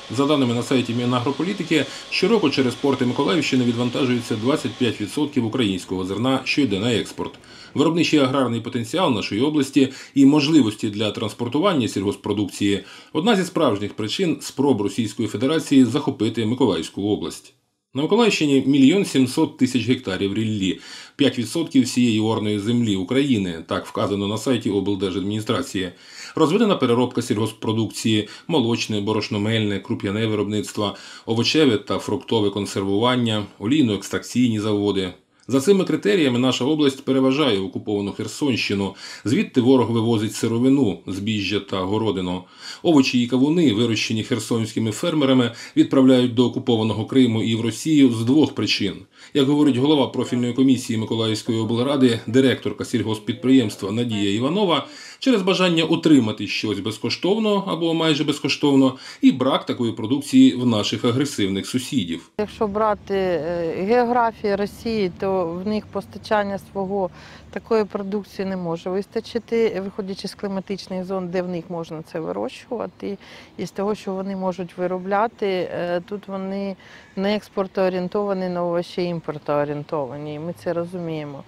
За даними на сайті Мінагрополітики, щороку через порти Миколаївщини відвантажується 25% українського зерна, що йде на експорт. Виробничий аграрний потенціал нашої області і можливості для транспортування сільгосппродукції – одна зі справжніх причин спроб Російської Федерації захопити Миколаївську область. На Миколаївщині 1 700 000 гектарів ріллі, 5% всієї орної землі України, так вказано на сайті облдержадміністрації. Розвинена переробка сільгосппродукції, молочне, борошномельне, круп'яне виробництво, овочеве та фруктове консервування, олійно-екстракційні заводи. За цими критеріями наша область переважає окуповану Херсонщину. Звідти ворог вивозить сировину, збіжжя та городину. Овочі і кавуни, вирощені херсонськими фермерами, відправляють до окупованого Криму і в Росію з двох причин. Як говорить голова профільної комісії Миколаївської облради, директорка сільгосппідприємства Надія Іванова, через бажання утримати щось безкоштовно або майже безкоштовно і брак такої продукції в наших агресивних сусідів. Якщо брати географію Росії, то в них постачання свого такої продукції не може вистачити, виходячи з кліматичних зон, де в них можна це вирощувати. І з того, що вони можуть виробляти, тут вони не експортоорієнтовані, але овочі імпортоорієнтовані, ми це розуміємо.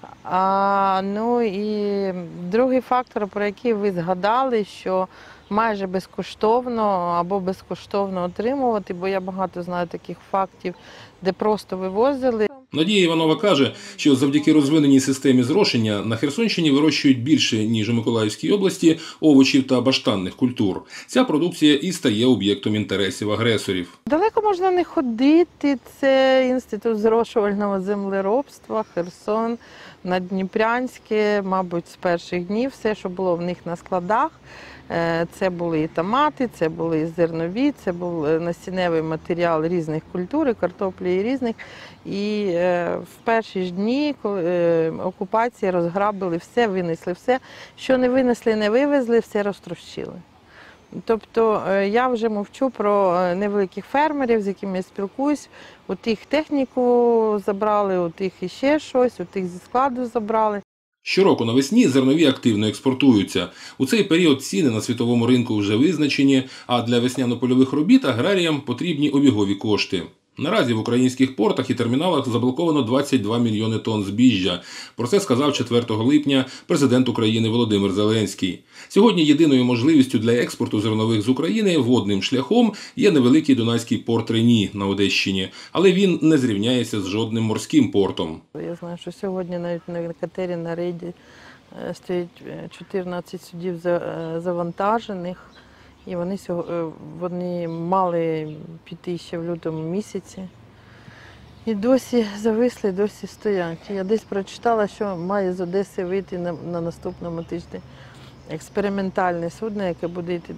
Ну і другий фактор, про який ви згадали, що майже безкоштовно або безкоштовно отримувати, бо я багато знаю таких фактів, де просто вивозили. Надія Іванова каже, що завдяки розвиненій системі зрошення на Херсонщині вирощують більше, ніж у Миколаївській області, овочів та баштанних культур. Ця продукція і стає об'єктом інтересів агресорів. Далеко можна не ходити, це інститут зрошувального землеробства, Херсон, Наддніпрянське, мабуть, з перших днів, все, що було в них на складах. Це були і томати, це були і зернові, це був насінневий матеріал різних культур, картоплі і різних. І в перші ж дні окупації розграбили все, винесли все. Що не винесли, не вивезли, все розтрощили. Тобто я вже мовчу про невеликих фермерів, з якими я спілкуюсь. У тих техніку забрали, у тих іще щось, у тих зі складу забрали. Щороку навесні зернові активно експортуються. У цей період ціни на світовому ринку вже визначені, а для весняно-польових робіт аграріям потрібні обігові кошти. Наразі в українських портах і терміналах заблоковано 22 мільйони тонн збіжжя. Про це сказав 4 липня президент України Володимир Зеленський. Сьогодні єдиною можливістю для експорту зернових з України водним шляхом є невеликий Дунайський порт Рені на Одещині, але він не зрівняється з жодним морським портом. Я знаю, що сьогодні навіть на катері на рейді стоїть 14 судів завантажених. І вони мали піти ще в лютому місяці. І досі зависли, досі стоять. Я десь прочитала, що має з Одеси вийти на наступному тижні експериментальне судно, яке буде йти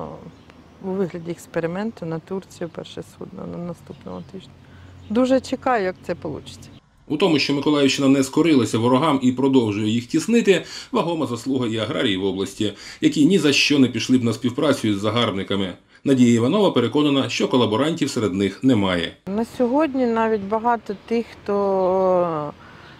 у вигляді експерименту на Турцію, перше судно на наступному тижні. Дуже чекаю, як це вийде. У тому, що Миколаївщина не скорилася ворогам і продовжує їх тіснити, вагома заслуга і аграріїв області, які ні за що не пішли б на співпрацю із загарбниками. Надія Іванова переконана, що колаборантів серед них немає. На сьогодні навіть багато тих, хто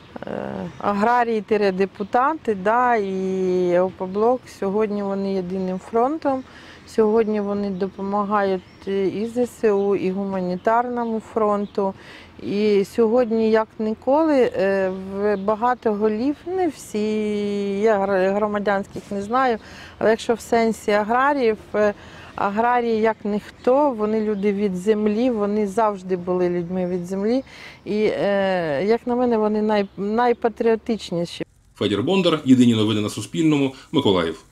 аграрії-депутати, і ОП-блок, сьогодні вони єдиним фронтом. Сьогодні вони допомагають і ЗСУ, і гуманітарному фронту. І сьогодні, як ніколи, багато голів, не всі, я громадянських не знаю, але якщо в сенсі аграріїв, аграрії як ніхто, вони люди від землі, вони завжди були людьми від землі. І, як на мене, вони найпатріотичніші. Федір Бондар, єдині новини на Суспільному, Миколаїв.